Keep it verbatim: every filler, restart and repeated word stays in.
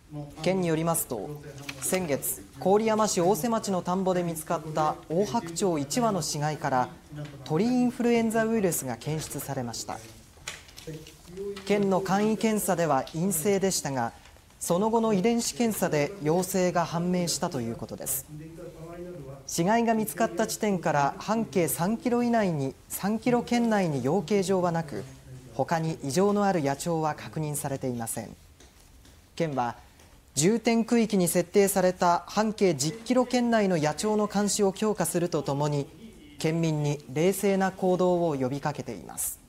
県によりますと、先月、郡山市大瀬町の田んぼで見つかったオオハクチョウいち羽の死骸から鳥インフルエンザウイルスが検出されました。県の簡易検査では陰性でしたが、その後の遺伝子検査で陽性が判明したということです。死骸が見つかった地点から半径さんキロ以内にさんキロ圏内に養鶏場はなく、他に異常のある野鳥は確認されていません。県は重点区域に設定された半径じゅっキロ圏内の野鳥の監視を強化するとともに、県民に冷静な行動を呼びかけています。